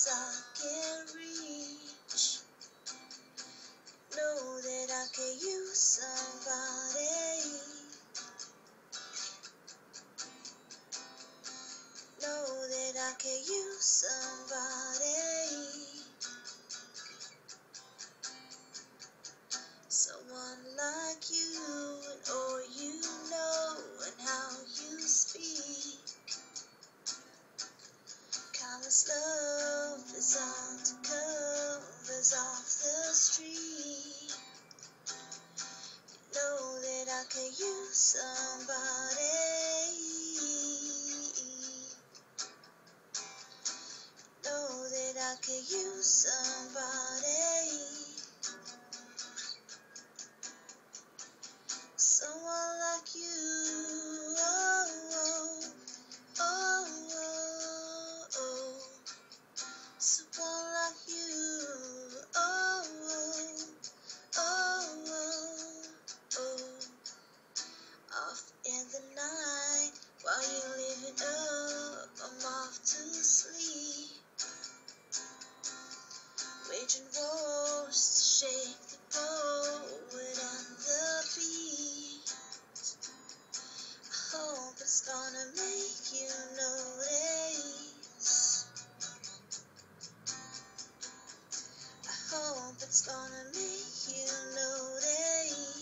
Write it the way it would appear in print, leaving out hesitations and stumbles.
as I can reach. Know that I can use somebody. Know that I can use somebody. Someone like you and all you know and how you speak. Countless love is on the covers off the street. Know that I can use somebody. Know that I can use somebody. Someone like you. Oh, oh, oh, oh, oh. Someone like you. Oh, oh, oh, oh, oh. Off in the night while you're living up, I'm off to sleep. Waging wars to shake the poet and the beat. I hope it's gonna make you notice. I hope it's gonna make you notice.